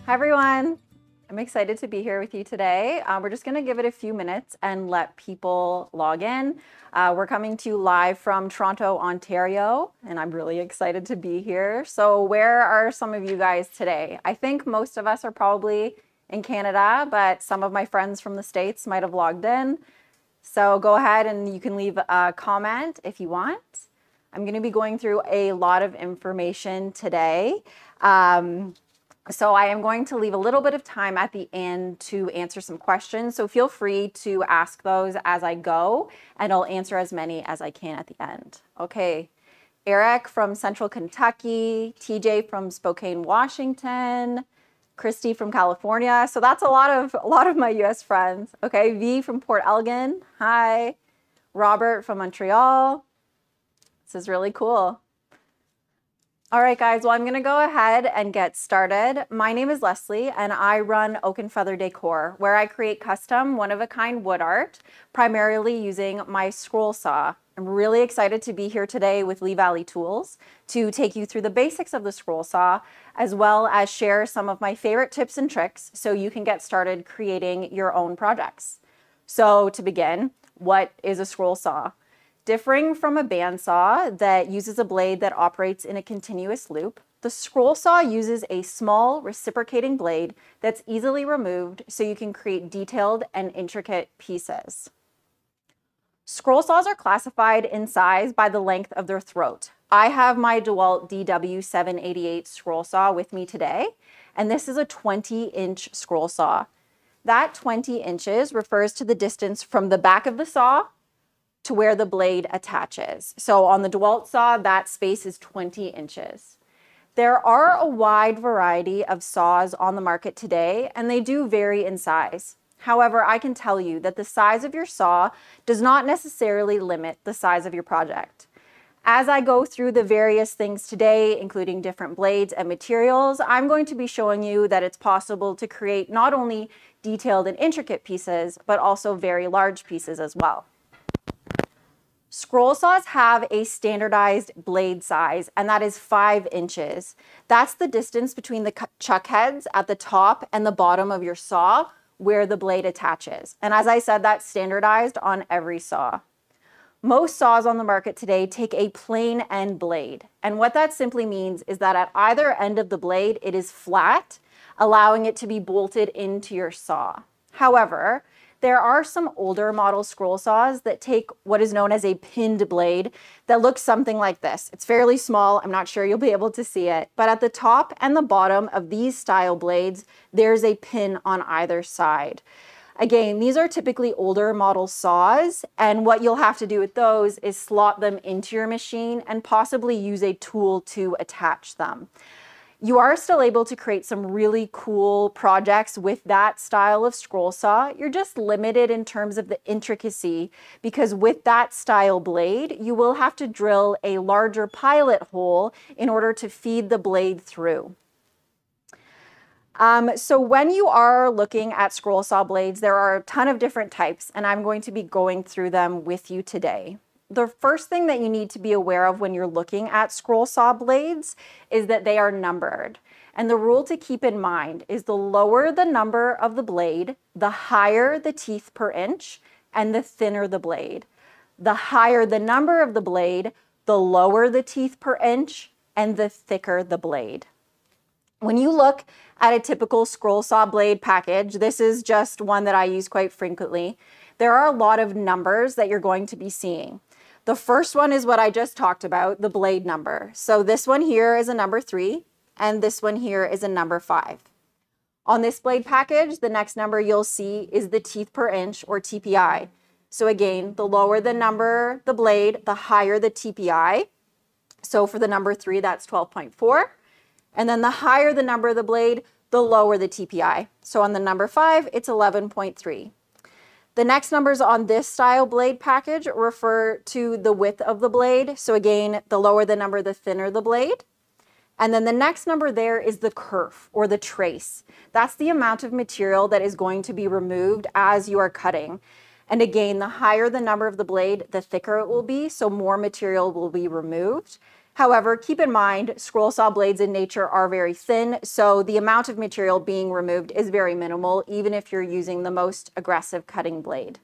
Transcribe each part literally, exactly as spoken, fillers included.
Hi everyone, I'm excited to be here with you today. Uh, we're just gonna give it a few minutes and let people log in. Uh, we're coming to you live from Toronto, Ontario, and I'm really excited to be here. So where are some of you guys today? I think most of us are probably in Canada, but some of my friends from the States might have logged in. So go ahead and you can leave a comment if you want. I'm gonna be going through a lot of information today. Um, So I am going to leave a little bit of time at the end to answer some questions. So feel free to ask those as I go, and I'll answer as many as I can at the end. Okay, Eric from Central Kentucky, T J from Spokane, Washington, Christy from California. So that's a lot of a lot of my U S friends. Okay, V from Port Elgin. Hi. Robert from Montreal. This is really cool. All right, guys, well, I'm gonna go ahead and get started. My name is Lesley, and I run Oak Feather Decor, where I create custom one-of-a-kind wood art, primarily using my scroll saw. I'm really excited to be here today with Lee Valley Tools to take you through the basics of the scroll saw, as well as share some of my favorite tips and tricks so you can get started creating your own projects. So to begin, what is a scroll saw? Differing from a bandsaw that uses a blade that operates in a continuous loop, the scroll saw uses a small reciprocating blade that's easily removed so you can create detailed and intricate pieces. Scroll saws are classified in size by the length of their throat. I have my DeWalt D W seven eighty-eight scroll saw with me today, and this is a twenty inch scroll saw. That twenty inches refers to the distance from the back of the saw to where the blade attaches. So on the DeWalt saw, that space is twenty inches. There are a wide variety of saws on the market today, and they do vary in size. However, I can tell you that the size of your saw does not necessarily limit the size of your project. As I go through the various things today, including different blades and materials, I'm going to be showing you that it's possible to create not only detailed and intricate pieces, but also very large pieces as well. Scroll saws have a standardized blade size, and that is five inches. That's the distance between the chuck heads at the top and the bottom of your saw where the blade attaches. And as I said, that's standardized on every saw. Most saws on the market today take a plain end blade. And what that simply means is that at either end of the blade, it is flat, allowing it to be bolted into your saw. However, there are some older model scroll saws that take what is known as a pinned blade that looks something like this. It's fairly small. I'm not sure you'll be able to see it, but at the top and the bottom of these style blades, there's a pin on either side. Again, these are typically older model saws, and what you'll have to do with those is slot them into your machine and possibly use a tool to attach them. You are still able to create some really cool projects with that style of scroll saw. You're just limited in terms of the intricacy because with that style blade, you will have to drill a larger pilot hole in order to feed the blade through. Um, so when you are looking at scroll saw blades, there are a ton of different types, and I'm going to be going through them with you today. The first thing that you need to be aware of when you're looking at scroll saw blades is that they are numbered. And the rule to keep in mind is the lower the number of the blade, the higher the teeth per inch, and the thinner the blade. The higher the number of the blade, the lower the teeth per inch, and the thicker the blade. When you look at a typical scroll saw blade package, this is just one that I use quite frequently, there are a lot of numbers that you're going to be seeing. The first one is what I just talked about, the blade number. So this one here is a number three, and this one here is a number five. On this blade package, the next number you'll see is the teeth per inch, or T P I. So again, the lower the number, the blade, the higher the T P I. So for the number three, that's twelve point four. And then the higher the number of the blade, the lower the T P I. So on the number five, it's eleven point three. The next numbers on this style blade package refer to the width of the blade. So again, the lower the number, the thinner the blade. And then the next number there is the kerf, or the trace. That's the amount of material that is going to be removed as you are cutting. And again, the higher the number of the blade, the thicker it will be, so more material will be removed. However, keep in mind, scroll saw blades in nature are very thin, so the amount of material being removed is very minimal, even if you're using the most aggressive cutting blade.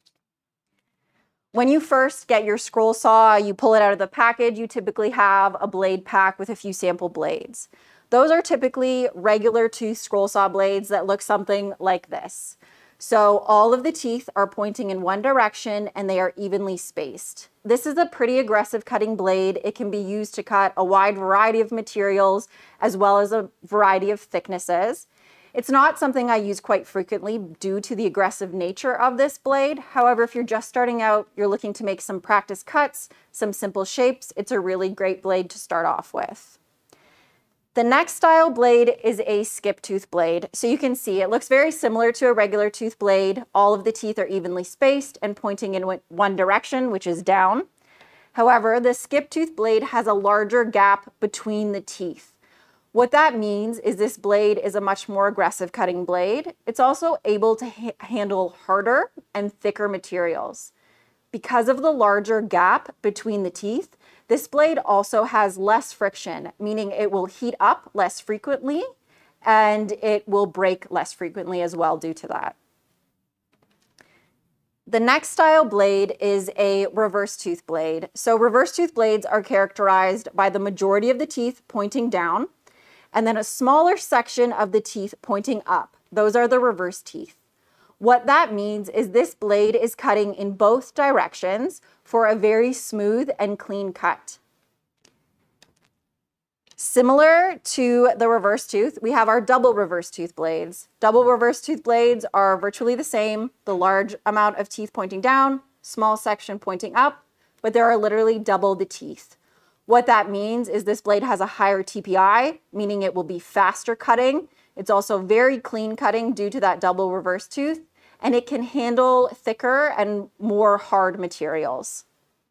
When you first get your scroll saw, you pull it out of the package, you typically have a blade pack with a few sample blades. Those are typically regular tooth scroll saw blades that look something like this. So all of the teeth are pointing in one direction and they are evenly spaced. This is a pretty aggressive cutting blade. It can be used to cut a wide variety of materials as well as a variety of thicknesses. It's not something I use quite frequently due to the aggressive nature of this blade. However, if you're just starting out, you're looking to make some practice cuts, some simple shapes, it's a really great blade to start off with. The next style blade is a skip tooth blade. So you can see it looks very similar to a regular tooth blade. All of the teeth are evenly spaced and pointing in one direction, which is down. However, the skip tooth blade has a larger gap between the teeth. What that means is this blade is a much more aggressive cutting blade. It's also able to ha- handle harder and thicker materials. Because of the larger gap between the teeth, this blade also has less friction, meaning it will heat up less frequently and it will break less frequently as well due to that. The next style blade is a reverse tooth blade. So reverse tooth blades are characterized by the majority of the teeth pointing down and then a smaller section of the teeth pointing up. Those are the reverse teeth. What that means is this blade is cutting in both directions for a very smooth and clean cut. Similar to the reverse tooth, we have our double reverse tooth blades. Double reverse tooth blades are virtually the same, the large amount of teeth pointing down, small section pointing up, but there are literally double the teeth. What that means is this blade has a higher T P I, meaning it will be faster cutting. It's also very clean cutting due to that double reverse tooth, and it can handle thicker and more hard materials.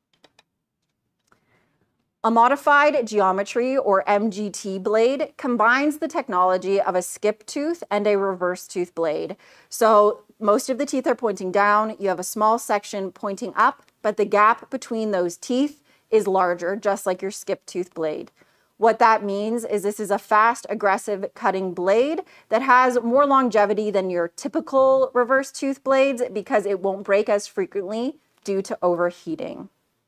A modified geometry or M G T blade combines the technology of a skip tooth and a reverse tooth blade. So most of the teeth are pointing down, you have a small section pointing up, but the gap between those teeth is larger, just like your skip tooth blade. What that means is this is a fast, aggressive cutting blade that has more longevity than your typical reverse tooth blades because it won't break as frequently due to overheating.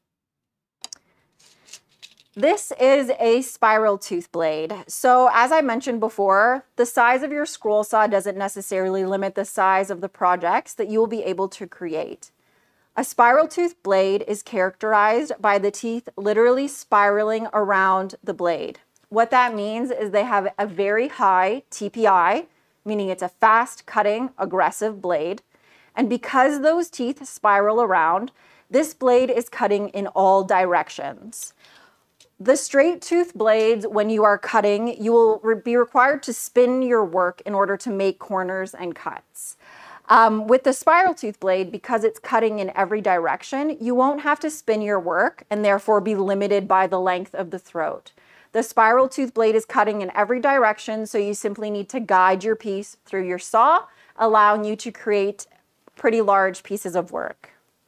This is a spiral tooth blade. So as I mentioned before, the size of your scroll saw doesn't necessarily limit the size of the projects that you will be able to create. A spiral tooth blade is characterized by the teeth literally spiraling around the blade. What that means is they have a very high T P I, meaning it's a fast cutting, aggressive blade. And because those teeth spiral around, this blade is cutting in all directions. The straight tooth blades, when you are cutting, you will re- be required to spin your work in order to make corners and cuts. Um, with the spiral tooth blade, because it's cutting in every direction, you won't have to spin your work and therefore be limited by the length of the throat. The spiral tooth blade is cutting in every direction, so you simply need to guide your piece through your saw, allowing you to create pretty large pieces of work.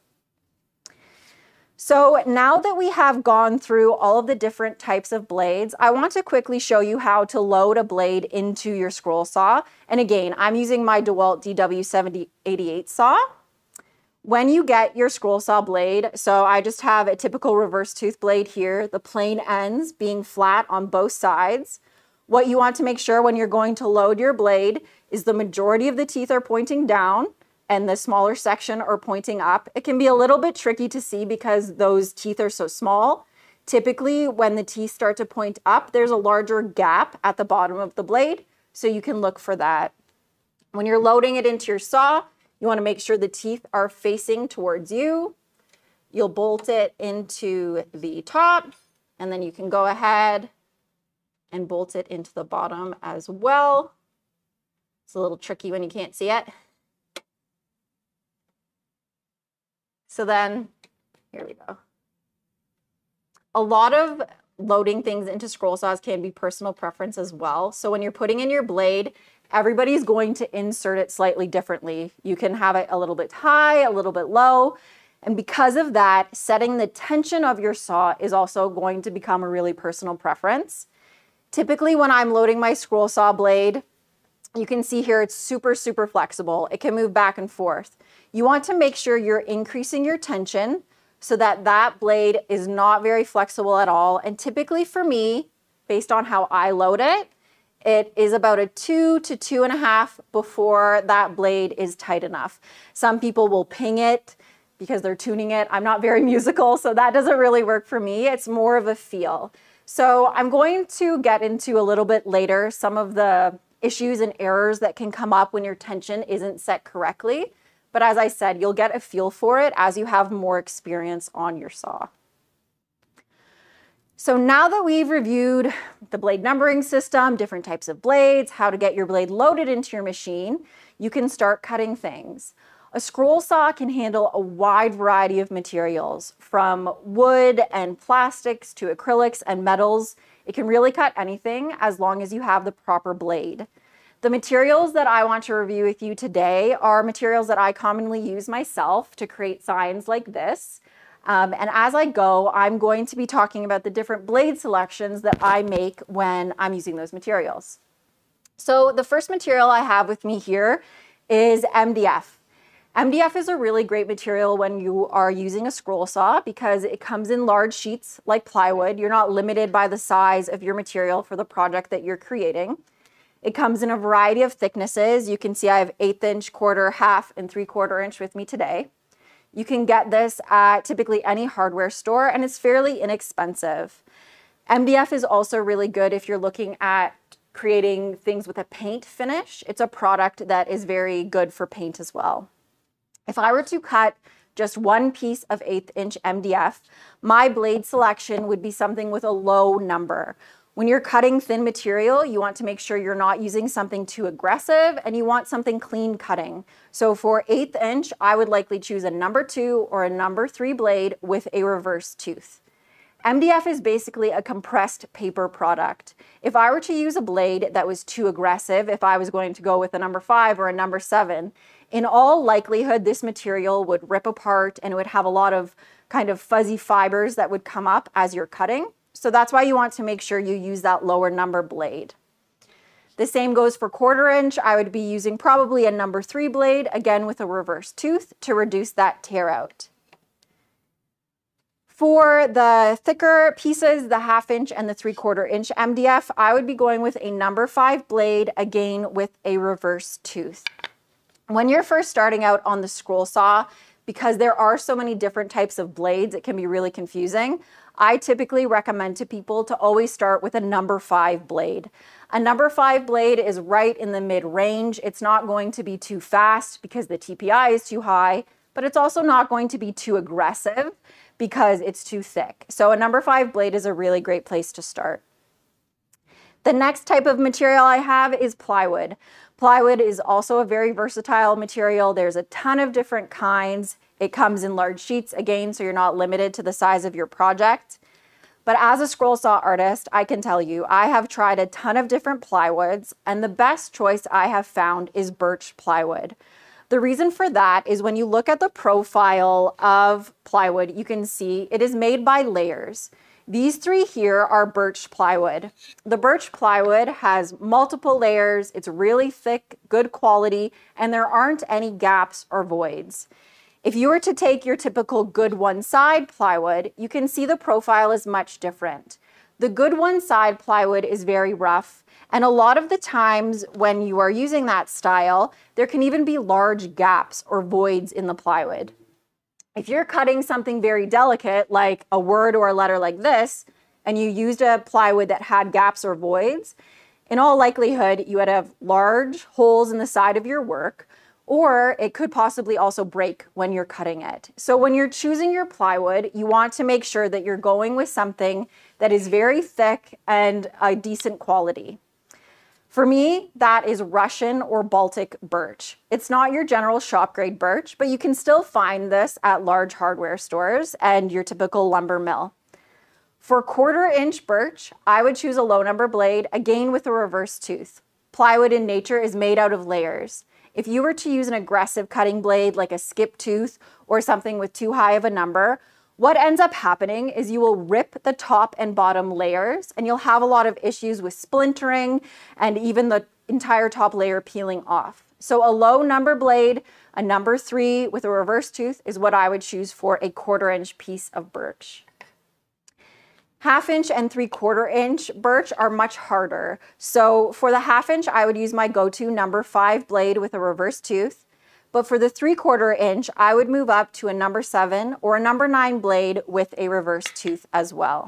So now that we have gone through all of the different types of blades, I want to quickly show you how to load a blade into your scroll saw. And again, I'm using my DeWalt D W seventy eighty-eight saw. When you get your scroll saw blade, so I just have a typical reverse tooth blade here, the plain ends being flat on both sides. What you want to make sure when you're going to load your blade is the majority of the teeth are pointing down and the smaller section are pointing up. It can be a little bit tricky to see because those teeth are so small. Typically, when the teeth start to point up, there's a larger gap at the bottom of the blade, so you can look for that. When you're loading it into your saw, you want to make sure the teeth are facing towards you. You'll bolt it into the top, and then you can go ahead and bolt it into the bottom as well. It's a little tricky when you can't see it. So then, here we go. A lot of loading things into scroll saws can be personal preference as well. So when you're putting in your blade, everybody's going to insert it slightly differently. You can have it a little bit high, a little bit low, And because of that, setting the tension of your saw is also going to become a really personal preference. Typically, when I'm loading my scroll saw blade, you can see here it's super, super flexible. It can move back and forth. You want to make sure you're increasing your tension so that that blade is not very flexible at all. And typically for me, based on how I load it, it is about a two to two and a half before that blade is tight enough. Some people will ping it because they're tuning it. I'm not very musical, so that doesn't really work for me. It's more of a feel. So I'm going to get into a little bit later some of the issues and errors that can come up when your tension isn't set correctly. But as I said, you'll get a feel for it as you have more experience on your saw. So now that we've reviewed the blade numbering system, different types of blades, how to get your blade loaded into your machine, you can start cutting things. A scroll saw can handle a wide variety of materials, from wood and plastics to acrylics and metals. It can really cut anything as long as you have the proper blade. The materials that I want to review with you today are materials that I commonly use myself to create signs like this. Um, and as I go, I'm going to be talking about the different blade selections that I make when I'm using those materials. So the first material I have with me here is M D F. M D F is a really great material when you are using a scroll saw because it comes in large sheets like plywood. You're not limited by the size of your material for the project that you're creating. It comes in a variety of thicknesses. You can see I have eighth inch, quarter, half, and three quarter inch with me today. You can get this at typically any hardware store, and it's fairly inexpensive. M D F is also really good if you're looking at creating things with a paint finish. It's a product that is very good for paint as well. If I were to cut just one piece of eighth inch M D F, my blade selection would be something with a low number. When you're cutting thin material, you want to make sure you're not using something too aggressive and you want something clean cutting. So for eighth inch, I would likely choose a number two or a number three blade with a reverse tooth. M D F is basically a compressed paper product. If I were to use a blade that was too aggressive, if I was going to go with a number five or a number seven, in all likelihood, this material would rip apart and it would have a lot of kind of fuzzy fibers that would come up as you're cutting. So that's why you want to make sure you use that lower number blade. The same goes for quarter inch. I would be using probably a number three blade, again with a reverse tooth to reduce that tear out. For the thicker pieces, the half inch and the three quarter inch M D F, I would be going with a number five blade, again with a reverse tooth. When you're first starting out on the scroll saw, because there are so many different types of blades, it can be really confusing. I typically recommend to people to always start with a number five blade. A number five blade is right in the mid-range. It's not going to be too fast because the T P I is too high, but it's also not going to be too aggressive because it's too thick. So a number five blade is a really great place to start. The next type of material I have is plywood. Plywood is also a very versatile material. There's a ton of different kinds. It comes in large sheets, again, so you're not limited to the size of your project. But as a scroll saw artist, I can tell you, I have tried a ton of different plywoods, and the best choice I have found is birch plywood. The reason for that is when you look at the profile of plywood, you can see it is made by layers. These three here are birch plywood. The birch plywood has multiple layers, it's really thick, good quality, and there aren't any gaps or voids. If you were to take your typical good one side plywood, you can see the profile is much different. The good one side plywood is very rough, and a lot of the times when you are using that style, there can even be large gaps or voids in the plywood. If you're cutting something very delicate, like a word or a letter like this, and you used a plywood that had gaps or voids, in all likelihood, you would have large holes in the side of your work, or it could possibly also break when you're cutting it. So when you're choosing your plywood, you want to make sure that you're going with something that is very thick and a decent quality. For me, that is Russian or Baltic birch. It's not your general shop grade birch, but you can still find this at large hardware stores and your typical lumber mill. For quarter inch birch, I would choose a low number blade, again with a reverse tooth. Plywood in nature is made out of layers. If you were to use an aggressive cutting blade like a skip tooth or something with too high of a number, what ends up happening is you will rip the top and bottom layers, and you'll have a lot of issues with splintering and even the entire top layer peeling off. So a low number blade, a number three with a reverse tooth is what I would choose for a quarter inch piece of birch. Half inch and three quarter inch birch are much harder. So for the half inch, I would use my go-to number five blade with a reverse tooth. But for the three quarter inch, I would move up to a number seven or a number nine blade with a reverse tooth as well.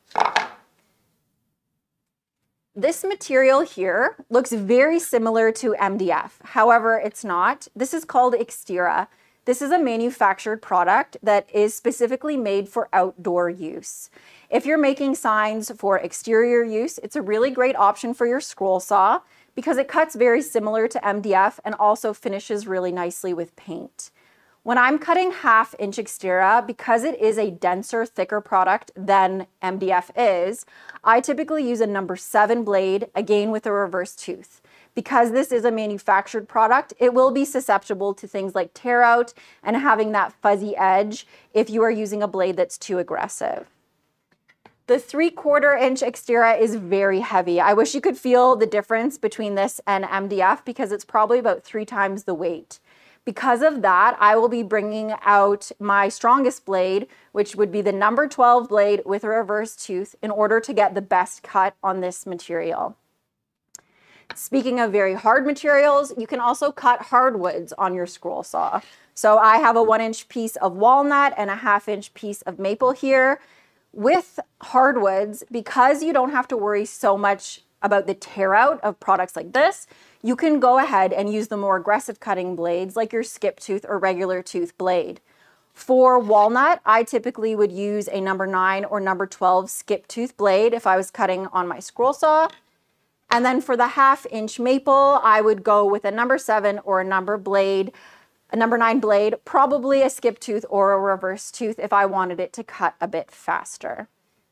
This material here looks very similar to M D F. However, it's not. This is called Extira. This is a manufactured product that is specifically made for outdoor use. If you're making signs for exterior use, it's a really great option for your scroll saw because it cuts very similar to M D F and also finishes really nicely with paint. When I'm cutting half inch Extira, because it is a denser, thicker product than M D F is, I typically use a number seven blade, again with a reverse tooth. Because this is a manufactured product, it will be susceptible to things like tear out and having that fuzzy edge if you are using a blade that's too aggressive. The three quarter inch Extira is very heavy. I wish you could feel the difference between this and M D F because it's probably about three times the weight. Because of that, I will be bringing out my strongest blade, which would be the number twelve blade with a reverse tooth in order to get the best cut on this material. Speaking of very hard materials, you can also cut hardwoods on your scroll saw. So I have a one inch piece of walnut and a half inch piece of maple here. With hardwoods, because you don't have to worry so much about the tear out of products like this, you can go ahead and use the more aggressive cutting blades like your skip tooth or regular tooth blade. For walnut, I typically would use a number nine or number twelve skip tooth blade if I was cutting on my scroll saw. And then for the half inch maple, I would go with a number seven or a number blade, a number nine blade, probably a skip tooth or a reverse tooth if I wanted it to cut a bit faster.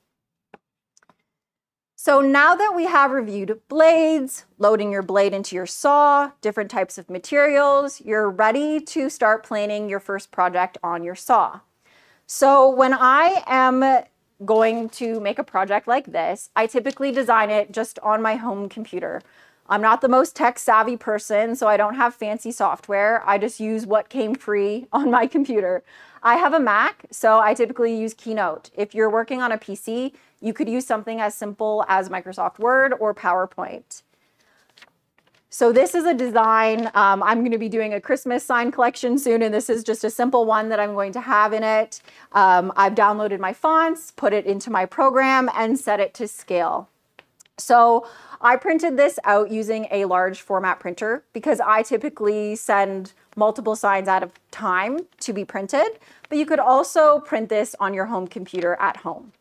So now that we have reviewed blades, loading your blade into your saw, different types of materials, you're ready to start planning your first project on your saw. So when I am going to make a project like this, I typically design it just on my home computer. I'm not the most tech savvy person, so I don't have fancy software. I just use what came free on my computer. I have a Mac, so I typically use Keynote. If you're working on a P C, you could use something as simple as Microsoft Word or PowerPoint. So this is a design. Um, I'm going to be doing a Christmas sign collection soon, and this is just a simple one that I'm going to have in it. Um, I've downloaded my fonts, put it into my program, and set it to scale. So I printed this out using a large format printer because I typically send multiple signs at a time to be printed, but you could also print this on your home computer at home.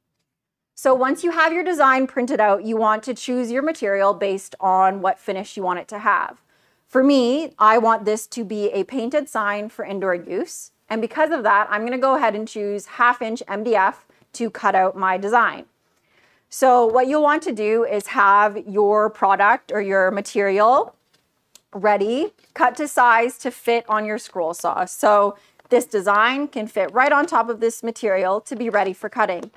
So once you have your design printed out, you want to choose your material based on what finish you want it to have. For me, I want this to be a painted sign for indoor use. And because of that, I'm gonna go ahead and choose half inch M D F to cut out my design. So what you'll want to do is have your product or your material ready, cut to size to fit on your scroll saw. So this design can fit right on top of this material to be ready for cutting.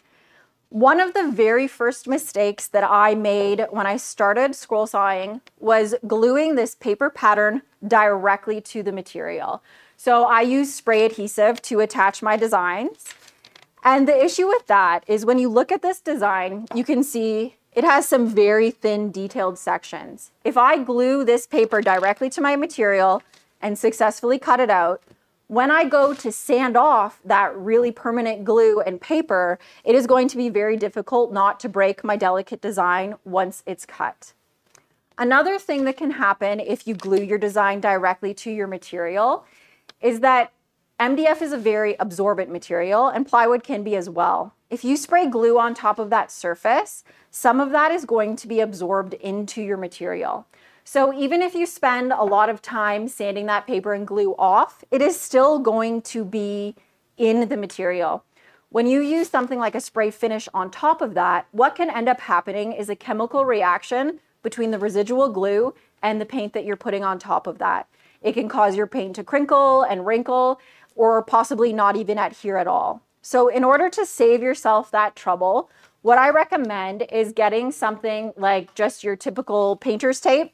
One of the very first mistakes that I made when I started scroll sawing was gluing this paper pattern directly to the material. So I use spray adhesive to attach my designs. And the issue with that is when you look at this design, you can see it has some very thin detailed sections. If I glue this paper directly to my material and successfully cut it out, when I go to sand off that really permanent glue and paper, it is going to be very difficult not to break my delicate design once it's cut. Another thing that can happen if you glue your design directly to your material is that M D F is a very absorbent material and plywood can be as well. If you spray glue on top of that surface, some of that is going to be absorbed into your material. So even if you spend a lot of time sanding that paper and glue off, it is still going to be in the material. When you use something like a spray finish on top of that, what can end up happening is a chemical reaction between the residual glue and the paint that you're putting on top of that. It can cause your paint to crinkle and wrinkle, or possibly not even adhere at all. So in order to save yourself that trouble, what I recommend is getting something like just your typical painter's tape,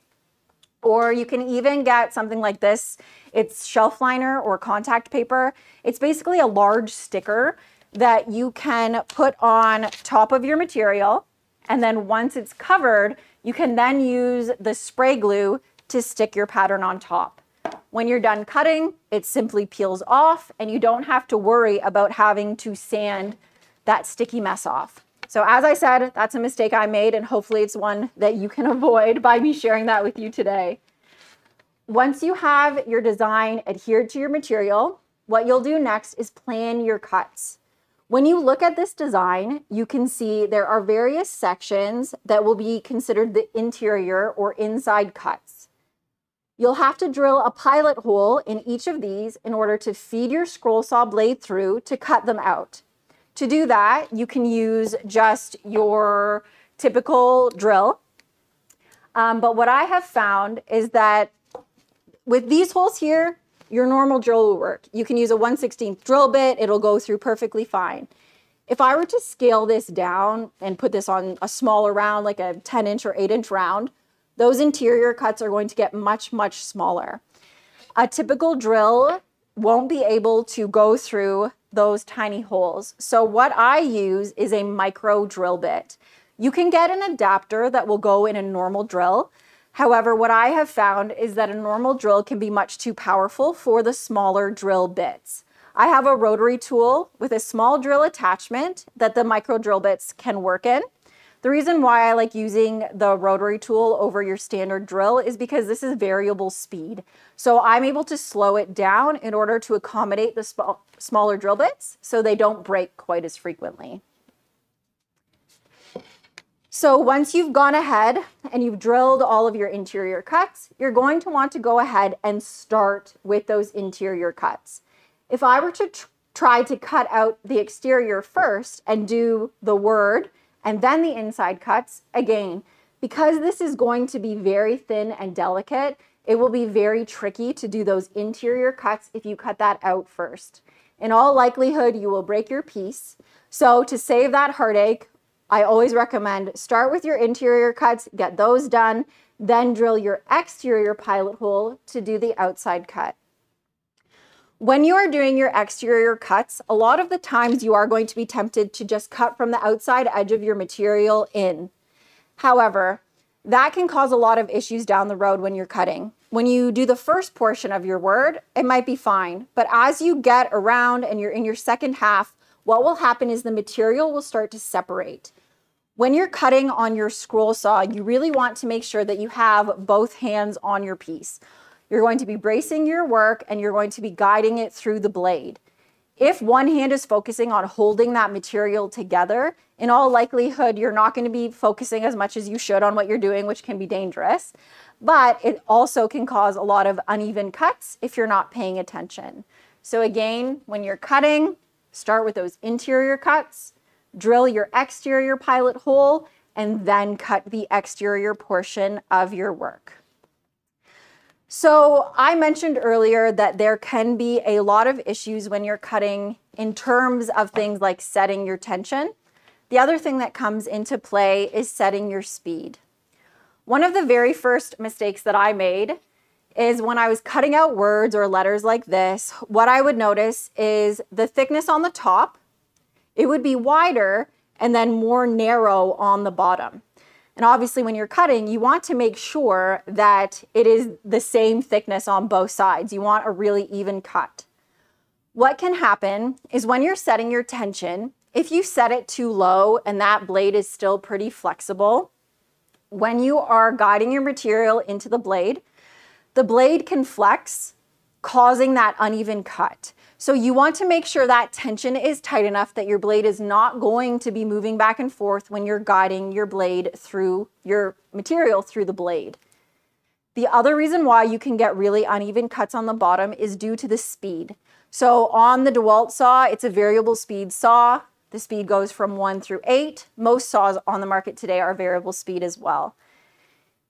or you can even get something like this. It's shelf liner or contact paper. It's basically a large sticker that you can put on top of your material. And then once it's covered, you can then use the spray glue to stick your pattern on top. When you're done cutting, it simply peels off and you don't have to worry about having to sand that sticky mess off. So as I said, that's a mistake I made, and hopefully it's one that you can avoid by me sharing that with you today. Once you have your design adhered to your material, what you'll do next is plan your cuts. When you look at this design, you can see there are various sections that will be considered the interior or inside cuts. You'll have to drill a pilot hole in each of these in order to feed your scroll saw blade through to cut them out. To do that, you can use just your typical drill. Um, but what I have found is that with these holes here, your normal drill will work. You can use a one sixteenth drill bit. It'll go through perfectly fine. If I were to scale this down and put this on a smaller round, like a ten inch or eight inch round, those interior cuts are going to get much, much smaller. A typical drill won't be able to go through those tiny holes. So what I use is a micro drill bit. You can get an adapter that will go in a normal drill. However, what I have found is that a normal drill can be much too powerful for the smaller drill bits. I have a rotary tool with a small drill attachment that the micro drill bits can work in. The reason why I like using the rotary tool over your standard drill is because this is variable speed. So I'm able to slow it down in order to accommodate the sm smaller drill bits so they don't break quite as frequently. So once you've gone ahead and you've drilled all of your interior cuts, you're going to want to go ahead and start with those interior cuts. If I were to tr try to cut out the exterior first and do the word and then the inside cuts, again, because this is going to be very thin and delicate, it will be very tricky to do those interior cuts if you cut that out first. In all likelihood, you will break your piece. So to save that heartache, I always recommend start with your interior cuts, get those done, then drill your exterior pilot hole to do the outside cut. When you are doing your exterior cuts, a lot of the times you are going to be tempted to just cut from the outside edge of your material in. However, that can cause a lot of issues down the road when you're cutting. When you do the first portion of your word, it might be fine, but as you get around and you're in your second half, what will happen is the material will start to separate. When you're cutting on your scroll saw, you really want to make sure that you have both hands on your piece. You're going to be bracing your work and you're going to be guiding it through the blade. If one hand is focusing on holding that material together, in all likelihood, you're not going to be focusing as much as you should on what you're doing, which can be dangerous. But it also can cause a lot of uneven cuts if you're not paying attention. So again, when you're cutting, start with those interior cuts, drill your exterior pilot hole, and then cut the exterior portion of your work. So I mentioned earlier that there can be a lot of issues when you're cutting in terms of things like setting your tension. The other thing that comes into play is setting your speed. One of the very first mistakes that I made is when I was cutting out words or letters like this, what I would notice is the thickness on the top, it would be wider and then more narrow on the bottom. And obviously when you're cutting, you want to make sure that it is the same thickness on both sides. You want a really even cut. What can happen is when you're setting your tension, if you set it too low and that blade is still pretty flexible, when you are guiding your material into the blade, the blade can flex, causing that uneven cut. So you want to make sure that tension is tight enough that your blade is not going to be moving back and forth when you're guiding your blade through your material through the blade. The other reason why you can get really uneven cuts on the bottom is due to the speed. So on the DeWalt saw, it's a variable speed saw. The speed goes from one through eight. Most saws on the market today are variable speed as well.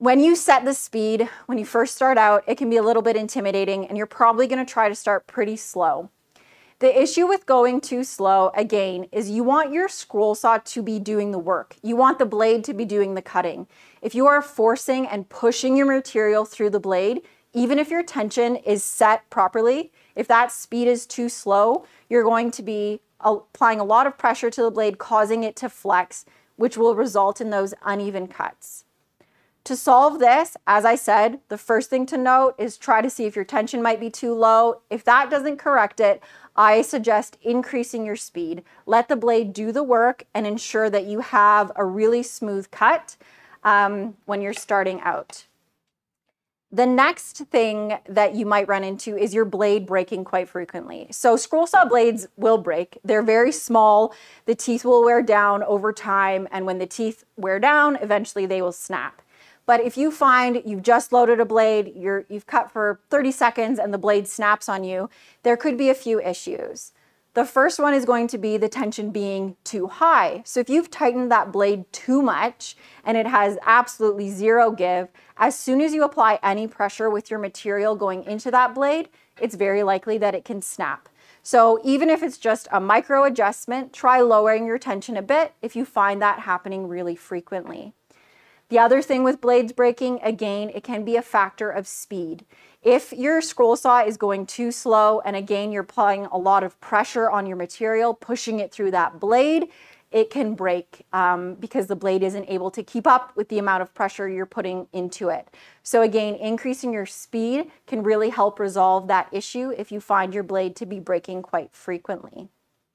When you set the speed, when you first start out, it can be a little bit intimidating and you're probably going to try to start pretty slow. The issue with going too slow, again, is you want your scroll saw to be doing the work. You want the blade to be doing the cutting. If you are forcing and pushing your material through the blade, even if your tension is set properly, if that speed is too slow, you're going to be applying a lot of pressure to the blade, causing it to flex, which will result in those uneven cuts. To solve this, as I said, the first thing to note is try to see if your tension might be too low. If that doesn't correct it, I suggest increasing your speed. Let the blade do the work and ensure that you have a really smooth cut um, when you're starting out. The next thing that you might run into is your blade breaking quite frequently. So scroll saw blades will break. They're very small. The teeth will wear down over time, and when the teeth wear down, eventually they will snap. But if you find you've just loaded a blade, you're, you've cut for thirty seconds and the blade snaps on you, there could be a few issues. The first one is going to be the tension being too high. So if you've tightened that blade too much and it has absolutely zero give, as soon as you apply any pressure with your material going into that blade, it's very likely that it can snap. So even if it's just a micro adjustment, try lowering your tension a bit if you find that happening really frequently. The other thing with blades breaking, again, it can be a factor of speed. If your scroll saw is going too slow, and again, you're applying a lot of pressure on your material, pushing it through that blade, it can break um, because the blade isn't able to keep up with the amount of pressure you're putting into it. So again, increasing your speed can really help resolve that issue if you find your blade to be breaking quite frequently.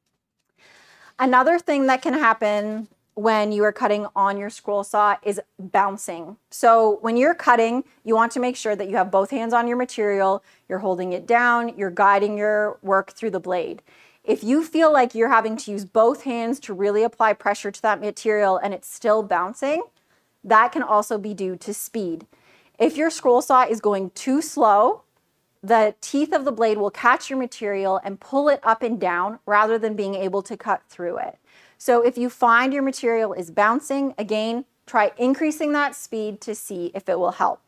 Another thing that can happen when you are cutting on your scroll saw is bouncing. So when you're cutting, you want to make sure that you have both hands on your material, you're holding it down, you're guiding your work through the blade. If you feel like you're having to use both hands to really apply pressure to that material and it's still bouncing, that can also be due to speed. If your scroll saw is going too slow, the teeth of the blade will catch your material and pull it up and down rather than being able to cut through it. So if you find your material is bouncing, again, try increasing that speed to see if it will help.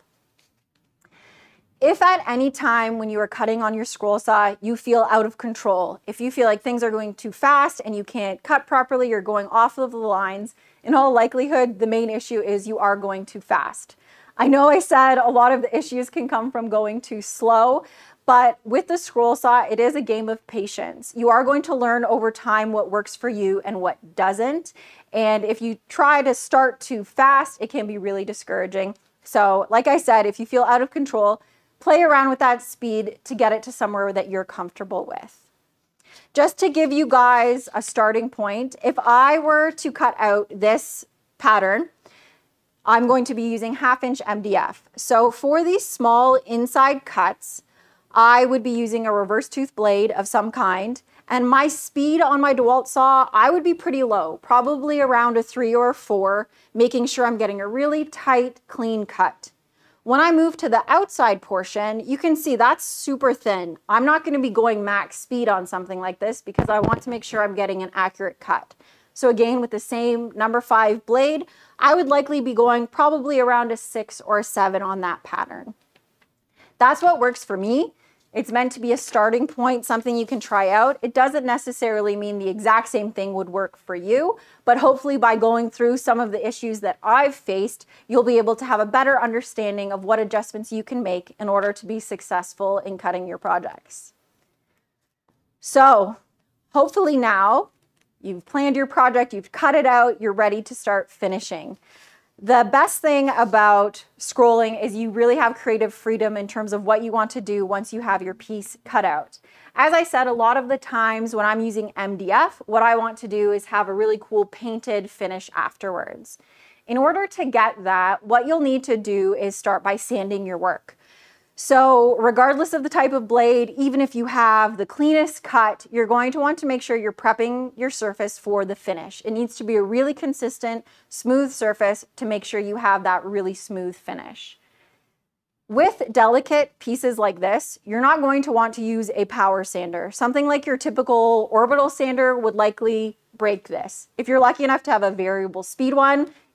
If at any time when you are cutting on your scroll saw, you feel out of control, if you feel like things are going too fast and you can't cut properly, you're going off of the lines, in all likelihood, the main issue is you are going too fast. I know I said a lot of the issues can come from going too slow, but with the scroll saw, it is a game of patience. You are going to learn over time what works for you and what doesn't. And if you try to start too fast, it can be really discouraging. So like I said, if you feel out of control, play around with that speed to get it to somewhere that you're comfortable with. Just to give you guys a starting point, if I were to cut out this pattern, I'm going to be using half inch M D F. So for these small inside cuts, I would be using a reverse tooth blade of some kind, and my speed on my DeWalt saw, I would be pretty low, probably around a three or a four, making sure I'm getting a really tight, clean cut. When I move to the outside portion, you can see that's super thin. I'm not going to be going max speed on something like this because I want to make sure I'm getting an accurate cut. So again, with the same number five blade, I would likely be going probably around a six or a seven on that pattern. That's what works for me. It's meant to be a starting point, something you can try out. It doesn't necessarily mean the exact same thing would work for you, but hopefully by going through some of the issues that I've faced, you'll be able to have a better understanding of what adjustments you can make in order to be successful in cutting your projects. So hopefully now you've planned your project, you've cut it out, you're ready to start finishing. The best thing about scrolling is you really have creative freedom in terms of what you want to do once you have your piece cut out. As I said, a lot of the times when I'm using M D F, what I want to do is have a really cool painted finish afterwards. In order to get that, what you'll need to do is start by sanding your work. So regardless of the type of blade, even if you have the cleanest cut, you're going to want to make sure you're prepping your surface for the finish. It needs to be a really consistent, smooth surface to make sure you have that really smooth finish. With delicate pieces like this, you're not going to want to use a power sander. Something like your typical orbital sander would likely break this. If you're lucky enough to have a variable speed one,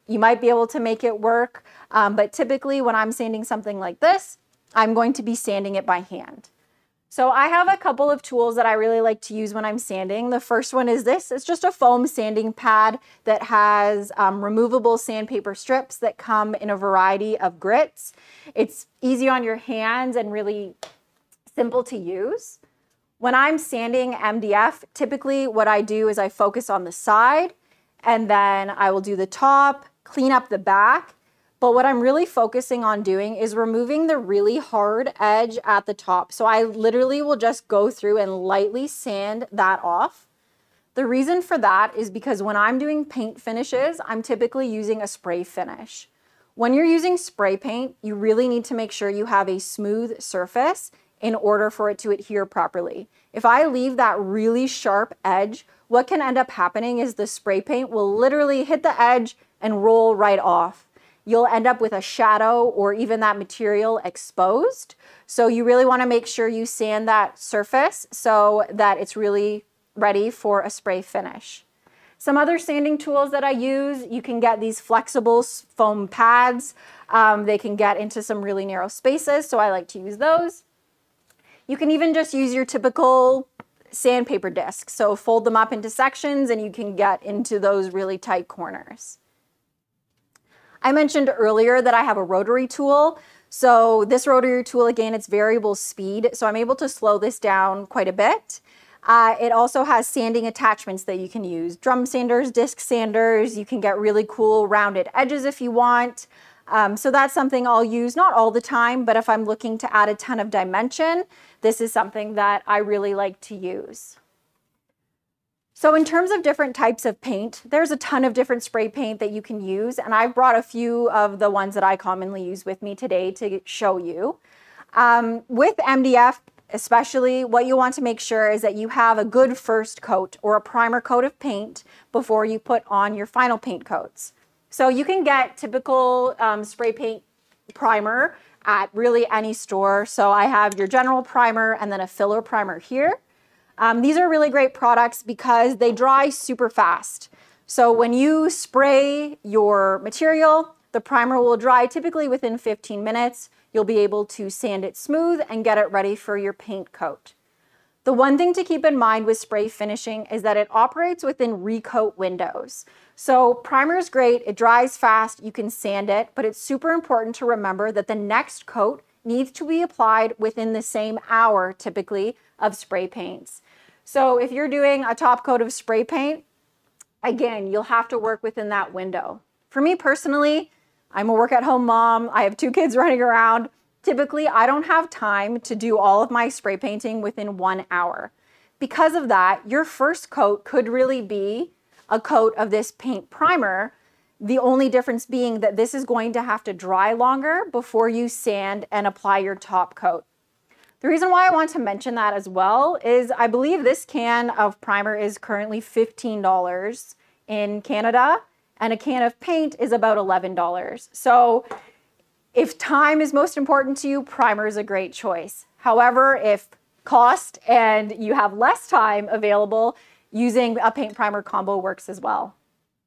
you might be able to make it work. Um, but typically when I'm sanding something like this, I'm going to be sanding it by hand. So I have a couple of tools that I really like to use when I'm sanding. The first one is this. It's just a foam sanding pad that has um, removable sandpaper strips that come in a variety of grits. It's easy on your hands and really simple to use. When I'm sanding M D F, typically what I do is I focus on the side, and then I will do the top, clean up the back. But what I'm really focusing on doing is removing the really hard edge at the top. So I literally will just go through and lightly sand that off. The reason for that is because when I'm doing paint finishes, I'm typically using a spray finish. When you're using spray paint, you really need to make sure you have a smooth surface in order for it to adhere properly. If I leave that really sharp edge, what can end up happening is the spray paint will literally hit the edge and roll right off. You'll end up with a shadow or even that material exposed. So you really want to make sure you sand that surface so that it's really ready for a spray finish. Some other sanding tools that I use, you can get these flexible foam pads. Um, they can get into some really narrow spaces, so I like to use those. You can even just use your typical sandpaper disc. So fold them up into sections and you can get into those really tight corners. I mentioned earlier that I have a rotary tool. So this rotary tool, again, it's variable speed. So I'm able to slow this down quite a bit. Uh, it also has sanding attachments that you can use. Drum sanders, disc sanders. You can get really cool rounded edges if you want. Um, so that's something I'll use, not all the time, but if I'm looking to add a ton of dimension, this is something that I really like to use. So in terms of different types of paint, there's a ton of different spray paint that you can use, and I've brought a few of the ones that I commonly use with me today to show you. Um, with M D F especially, what you want to make sure is that you have a good first coat or a primer coat of paint before you put on your final paint coats. So you can get typical um, spray paint primer at really any store. So I have your general primer and then a filler primer here. Um, these are really great products because they dry super fast. So when you spray your material, the primer will dry typically within fifteen minutes. You'll be able to sand it smooth and get it ready for your paint coat. The one thing to keep in mind with spray finishing is that it operates within recoat windows. So primer is great, it dries fast, you can sand it, but it's super important to remember that the next coat needs to be applied within the same hour, typically, of spray paints. So if you're doing a top coat of spray paint, again, you'll have to work within that window. For me personally, I'm a work-at-home mom, I have two kids running around. Typically, I don't have time to do all of my spray painting within one hour. Because of that, your first coat could really be a coat of this paint primer, the only difference being that this is going to have to dry longer before you sand and apply your top coat. The reason why I want to mention that as well is I believe this can of primer is currently fifteen dollars in Canada, and a can of paint is about eleven dollars. So if time is most important to you, primer is a great choice. However, if cost and you have less time available, using a paint primer combo works as well.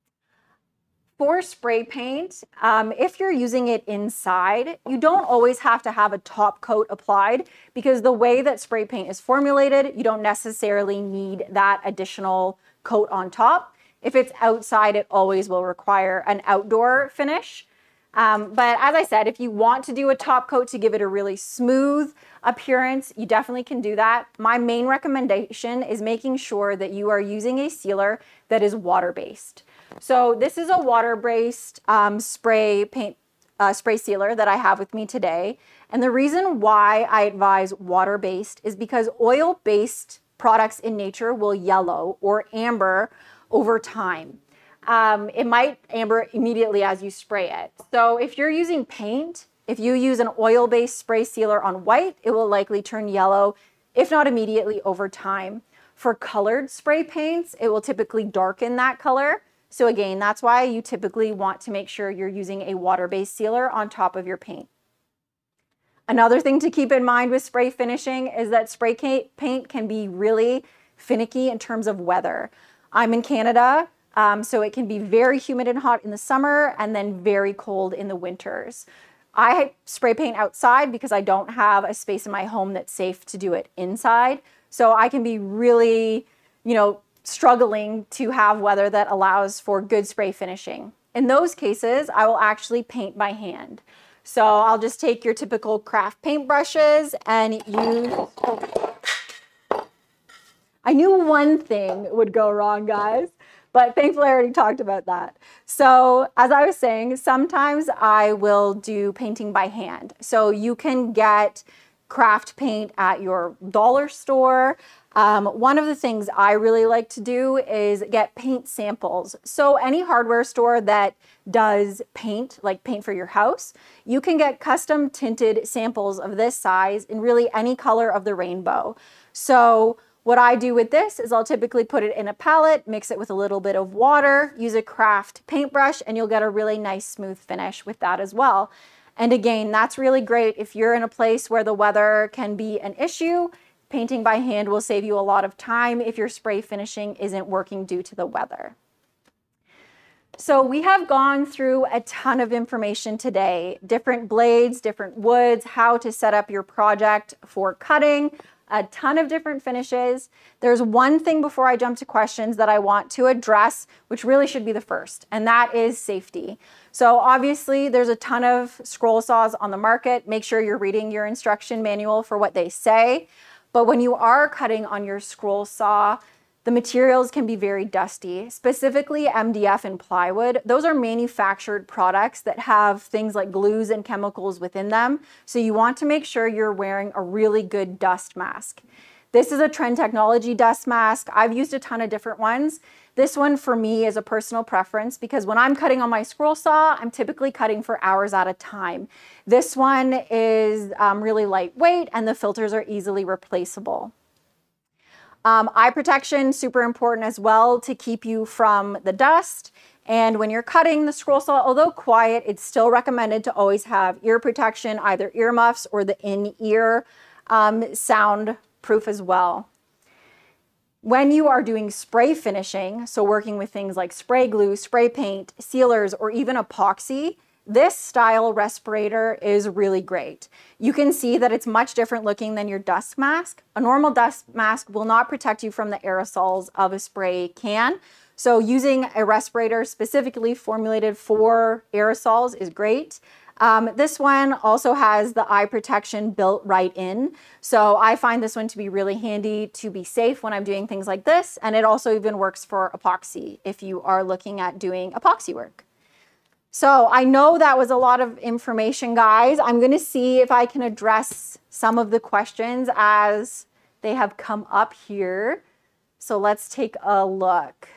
For spray paint, um, if you're using it inside, you don't always have to have a top coat applied because the way that spray paint is formulated, you don't necessarily need that additional coat on top. If it's outside, it always will require an outdoor finish. Um, but as I said, if you want to do a top coat to give it a really smooth appearance, you definitely can do that. My main recommendation is making sure that you are using a sealer that is water-based. So this is a water-based um, spray paint uh, spray sealer that I have with me today. And the reason why I advise water-based is because oil-based products in nature will yellow or amber over time. Um, it might amber immediately as you spray it. So if you're using paint, if you use an oil-based spray sealer on white, it will likely turn yellow, if not immediately, over time. For colored spray paints, it will typically darken that color. So again, that's why you typically want to make sure you're using a water-based sealer on top of your paint. Another thing to keep in mind with spray finishing is that spray paint can be really finicky in terms of weather. I'm in Canada. Um, so it can be very humid and hot in the summer and then very cold in the winters. I spray paint outside because I don't have a space in my home that's safe to do it inside. So I can be really, you know, struggling to have weather that allows for good spray finishing. In those cases, I will actually paint by hand. So I'll just take your typical craft paint brushes and use... I knew one thing would go wrong, guys, but thankfully I already talked about that. So as I was saying, sometimes I will do painting by hand. So you can get craft paint at your dollar store. Um, one of the things I really like to do is get paint samples. So any hardware store that does paint, like paint for your house, you can get custom tinted samples of this size in really any color of the rainbow. So what I do with this is I'll typically put it in a palette, mix it with a little bit of water, use a craft paintbrush, and you'll get a really nice smooth finish with that as well. And again, that's really great if you're in a place where the weather can be an issue. Painting by hand will save you a lot of time if your spray finishing isn't working due to the weather. So we have gone through a ton of information today, different blades, different woods, how to set up your project for cutting, a ton of different finishes. There's one thing before I jump to questions that I want to address, which really should be the first, and that is safety. So obviously there's a ton of scroll saws on the market. Make sure you're reading your instruction manual for what they say. But when you are cutting on your scroll saw, the materials can be very dusty, specifically M D F and plywood. Those are manufactured products that have things like glues and chemicals within them. So you want to make sure you're wearing a really good dust mask. This is a Trend Technology dust mask. I've used a ton of different ones. This one for me is a personal preference because when I'm cutting on my scroll saw, I'm typically cutting for hours at a time. This one is um, really lightweight and the filters are easily replaceable. Um, eye protection, super important as well to keep you from the dust. And when you're cutting the scroll saw, although quiet, it's still recommended to always have ear protection, either earmuffs or the in-ear um, soundproof as well. When you are doing spray finishing, so working with things like spray glue, spray paint, sealers, or even epoxy, this style respirator is really great. You can see that it's much different looking than your dust mask. A normal dust mask will not protect you from the aerosols of a spray can. So using a respirator specifically formulated for aerosols is great. Um, this one also has the eye protection built right in. So I find this one to be really handy to be safe when I'm doing things like this. And it also even works for epoxy if you are looking at doing epoxy work. So I know that was a lot of information, guys. I'm going to see if I can address some of the questions as they have come up here. So let's take a look.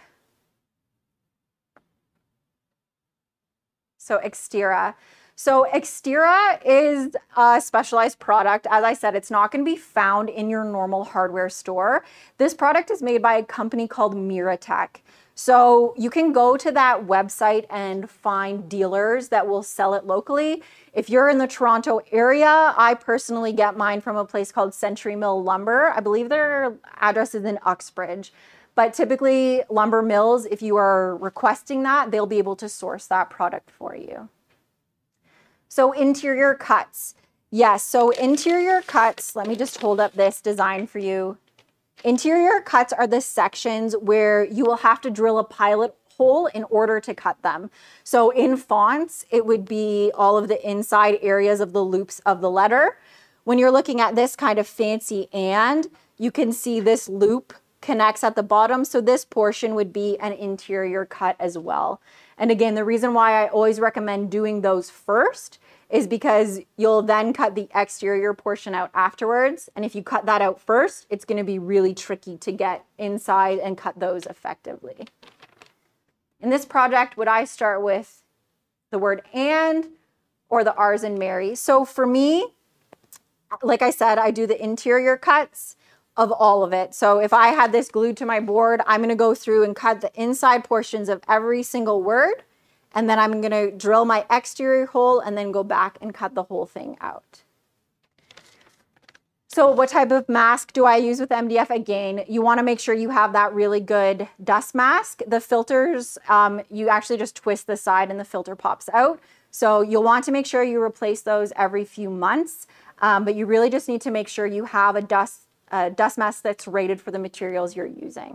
So Xtera. So Xtera is a specialized product. As I said, it's not going to be found in your normal hardware store. This product is made by a company called Miratech. So you can go to that website and find dealers that will sell it locally. If you're in the Toronto area, I personally get mine from a place called Century Mill Lumber. I believe their address is in Uxbridge. But typically lumber mills, if you are requesting that, they'll be able to source that product for you. So interior cuts. Yes, so interior cuts, let me just hold up this design for you. Interior cuts are the sections where you will have to drill a pilot hole in order to cut them. So in fonts, it would be all of the inside areas of the loops of the letter. When you're looking at this kind of fancy and, you can see this loop connects at the bottom. So this portion would be an interior cut as well. And again, the reason why I always recommend doing those first is because you'll then cut the exterior portion out afterwards. And if you cut that out first, it's going to be really tricky to get inside and cut those effectively. In this project, would I start with the word and or the R's in Mary? So for me, like I said, I do the interior cuts of all of it. So if I had this glued to my board, I'm going to go through and cut the inside portions of every single word. And then I'm going to drill my exterior hole and then go back and cut the whole thing out. So what type of mask do I use with M D F? Again, you want to make sure you have that really good dust mask. The filters, um, you actually just twist the side and the filter pops out. So you'll want to make sure you replace those every few months, um, but you really just need to make sure you have a dust, uh, dust mask that's rated for the materials you're using.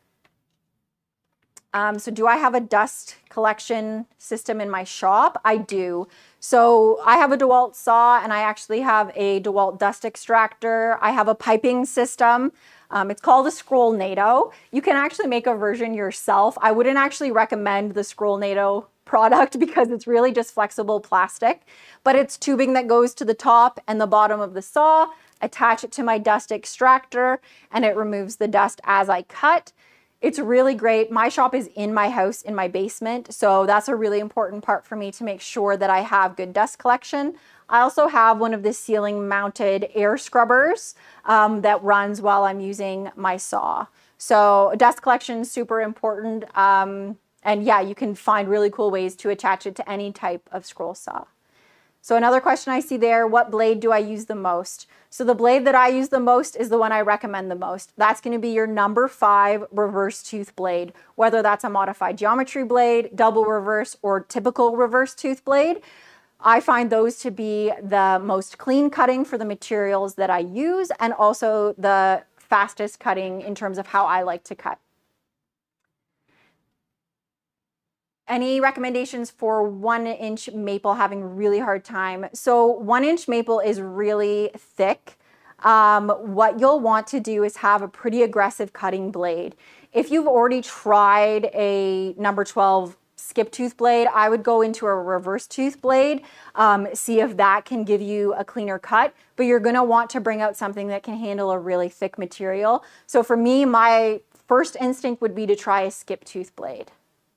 Um, so do I have a dust collection system in my shop? I do. So I have a DeWalt saw and I actually have a DeWalt dust extractor. I have a piping system. Um, it's called a Scrollnado. You can actually make a version yourself. I wouldn't actually recommend the Scrollnado product because it's really just flexible plastic, but it's tubing that goes to the top and the bottom of the saw, attach it to my dust extractor, and it removes the dust as I cut. It's really great. My shop is in my house, in my basement, so that's a really important part for me to make sure that I have good dust collection. I also have one of the ceiling mounted air scrubbers um, that runs while I'm using my saw. So dust collection is super important. Um, and yeah, you can find really cool ways to attach it to any type of scroll saw. So another question I see there, what blade do I use the most? So the blade that I use the most is the one I recommend the most. That's going to be your number five reverse tooth blade, whether that's a modified geometry blade, double reverse, or typical reverse tooth blade. I find those to be the most clean cutting for the materials that I use and also the fastest cutting in terms of how I like to cut. Any recommendations for one inch maple having a really hard time? So one inch maple is really thick. Um, what you'll want to do is have a pretty aggressive cutting blade. If you've already tried a number twelve skip tooth blade, I would go into a reverse tooth blade, um, see if that can give you a cleaner cut, but you're gonna want to bring out something that can handle a really thick material. So for me, my first instinct would be to try a skip tooth blade.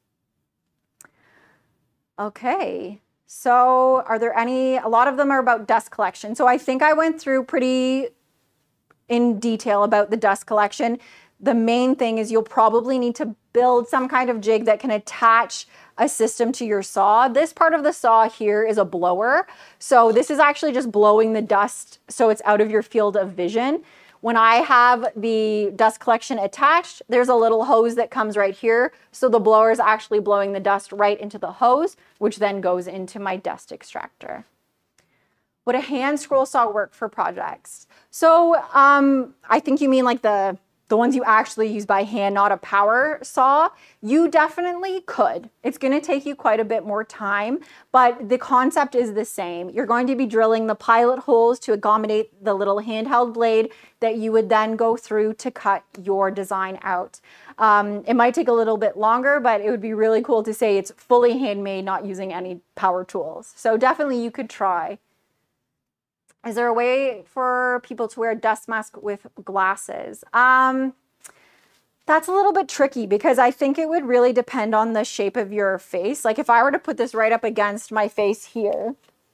Okay, so are there any, a lot of them are about dust collection. So I think I went through pretty in detail about the dust collection. The main thing is you'll probably need to build some kind of jig that can attach a system to your saw. This part of the saw here is a blower. So this is actually just blowing the dust so it's out of your field of vision. When I have the dust collection attached, there's a little hose that comes right here. So the blower is actually blowing the dust right into the hose, which then goes into my dust extractor. Would a hand scroll saw work for projects? So um, I think you mean like the, the ones you actually use by hand, not a power saw. You definitely could. It's gonna take you quite a bit more time, but the concept is the same. You're going to be drilling the pilot holes to accommodate the little handheld blade that you would then go through to cut your design out. Um, it might take a little bit longer, but it would be really cool to say it's fully handmade, not using any power tools. So definitely you could try. Is there a way for people to wear a dust mask with glasses? Um, that's a little bit tricky because I think it would really depend on the shape of your face. Like if I were to put this right up against my face here,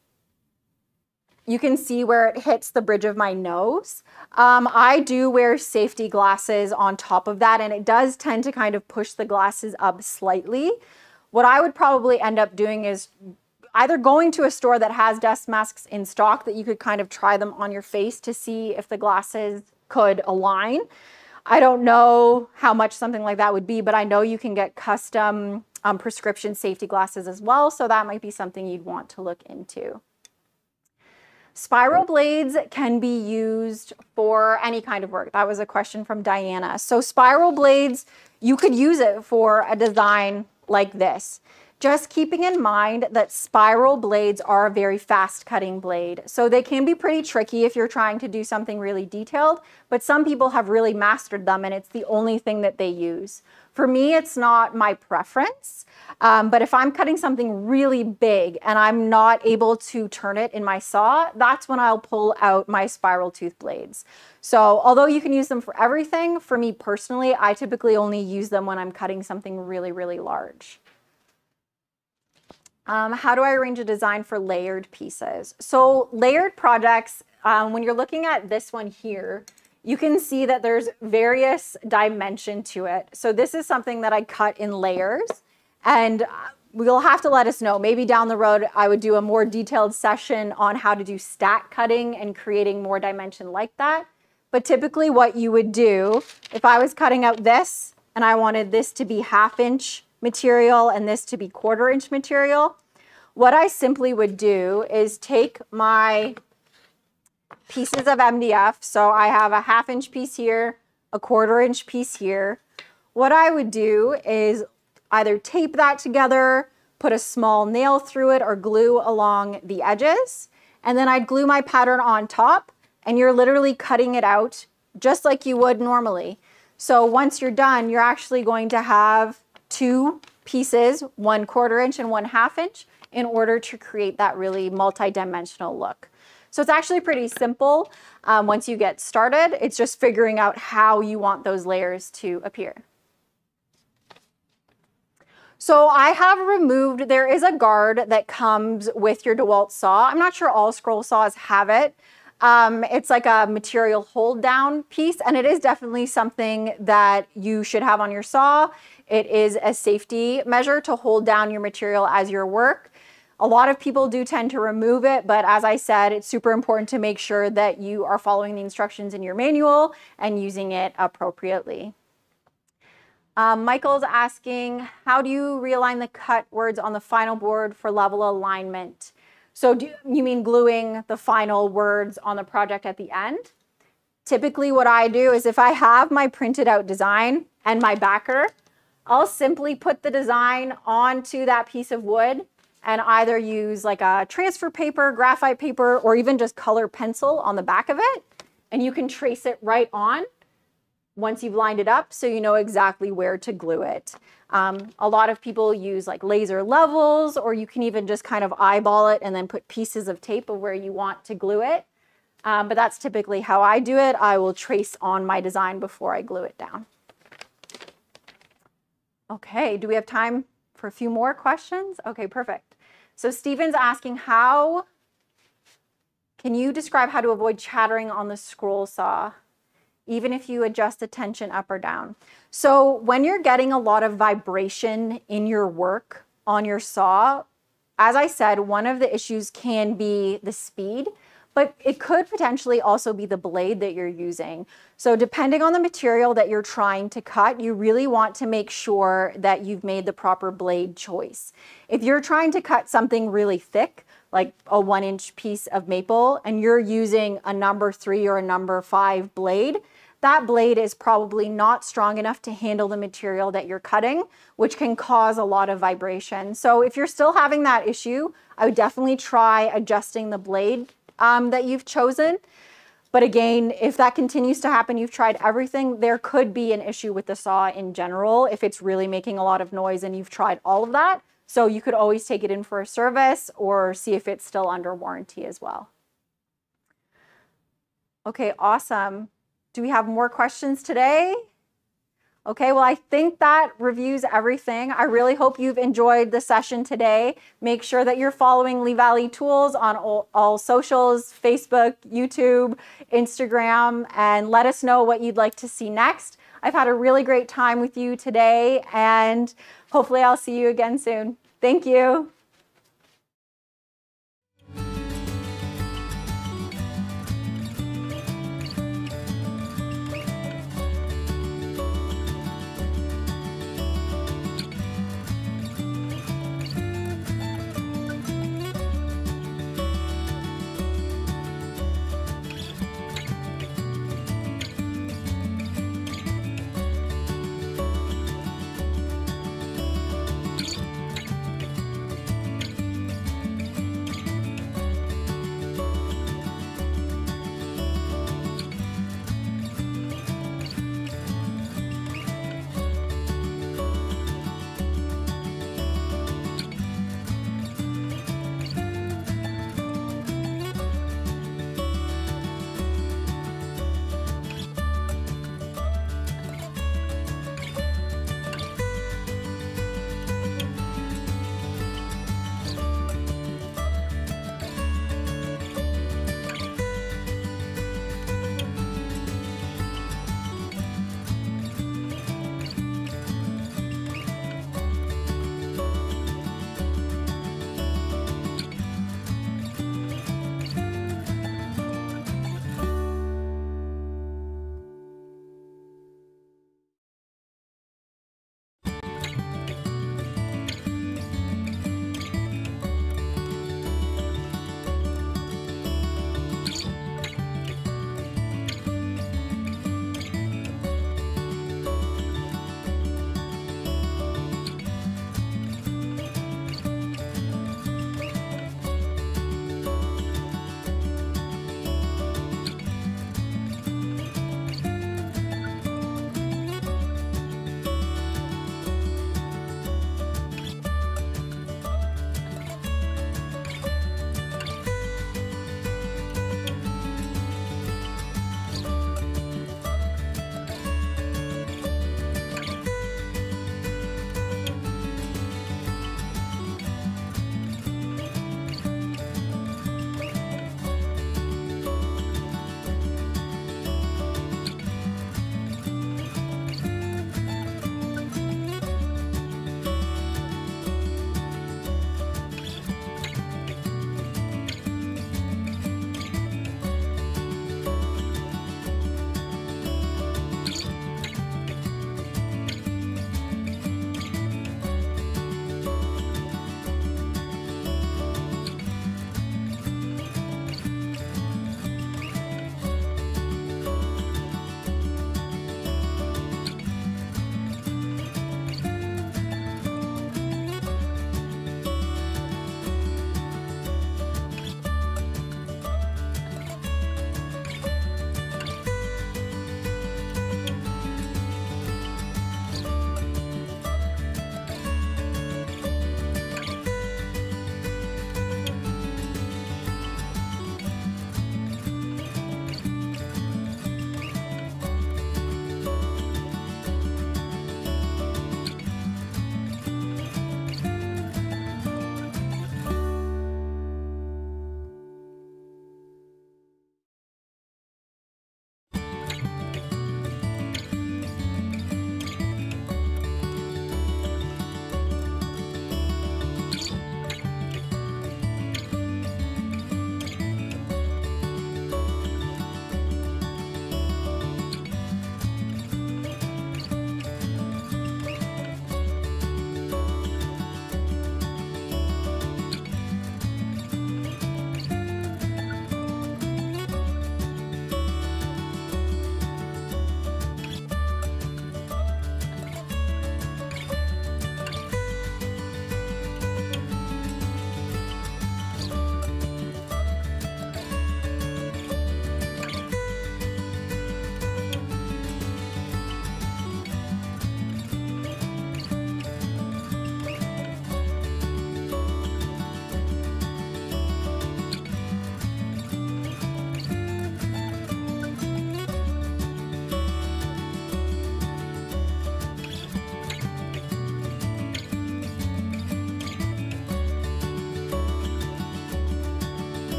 you can see where it hits the bridge of my nose. Um, I do wear safety glasses on top of that, and it does tend to kind of push the glasses up slightly. What I would probably end up doing is either going to a store that has dust masks in stock that you could kind of try them on your face to see if the glasses could align. I don't know how much something like that would be, but I know you can get custom um, prescription safety glasses as well, so that might be something you'd want to look into. Spiral blades can be used for any kind of work. That was a question from Diana. So spiral blades, you could use it for a design like this. Just keeping in mind that spiral blades are a very fast cutting blade. So they can be pretty tricky if you're trying to do something really detailed, but some people have really mastered them and it's the only thing that they use. For me, it's not my preference, um, but if I'm cutting something really big and I'm not able to turn it in my saw, that's when I'll pull out my spiral tooth blades. So although you can use them for everything, for me personally, I typically only use them when I'm cutting something really, really large. Um, how do I arrange a design for layered pieces? So layered projects, um, when you're looking at this one here, you can see that there's various dimension to it. So this is something that I cut in layers. And we'll have to let us know. Maybe down the road, I would do a more detailed session on how to do stack cutting and creating more dimension like that. But typically what you would do, if I was cutting out this and I wanted this to be half inch material and this to be quarter inch material, what I simply would do is take my pieces of M D F. So I have a half inch piece here, a quarter inch piece here. What I would do is either tape that together, put a small nail through it, or glue along the edges. And then I'd glue my pattern on top, and you're literally cutting it out just like you would normally. So once you're done, you're actually going to have two pieces, one quarter inch and one half inch, in order to create that really multi-dimensional look. So it's actually pretty simple um, once you get started. It's just figuring out how you want those layers to appear. So I have removed, there is a guard that comes with your DeWalt saw. I'm not sure all scroll saws have it. Um, it's like a material hold down piece, and it is definitely something that you should have on your saw. It is a safety measure to hold down your material as you work. A lot of people do tend to remove it, but as I said, it's super important to make sure that you are following the instructions in your manual and using it appropriately. Um, Michael's asking, how do you realign the cut words on the final board for level alignment? So do you mean gluing the final words on the project at the end? Typically what I do is if I have my printed out design and my backer, I'll simply put the design onto that piece of wood and either use like a transfer paper, graphite paper, or even just color pencil on the back of it. And you can trace it right on once you've lined it up, so you know exactly where to glue it. Um, a lot of people use like laser levels, or you can even just kind of eyeball it and then put pieces of tape of where you want to glue it. Um, but that's typically how I do it. I will trace on my design before I glue it down. Okay, do we have time for a few more questions? Okay, perfect. So Stephen's asking, how can you describe how to avoid chattering on the scroll saw, even if you adjust the tension up or down? So when you're getting a lot of vibration in your work on your saw, as I said, one of the issues can be the speed, but it could potentially also be the blade that you're using. So depending on the material that you're trying to cut, you really want to make sure that you've made the proper blade choice. If you're trying to cut something really thick, like a one inch piece of maple, and you're using a number three or a number five blade, that blade is probably not strong enough to handle the material that you're cutting, which can cause a lot of vibration. So if you're still having that issue, I would definitely try adjusting the blade um, that you've chosen. But again, if that continues to happen, you've tried everything, there could be an issue with the saw in general if it's really making a lot of noise and you've tried all of that. So you could always take it in for a service or see if it's still under warranty as well. Okay, awesome. Do we have more questions today? Okay, well, I think that reviews everything. I really hope you've enjoyed the session today. Make sure that you're following Lee Valley Tools on all, all socials, Facebook, YouTube, Instagram, and let us know what you'd like to see next. I've had a really great time with you today, and hopefully I'll see you again soon. Thank you.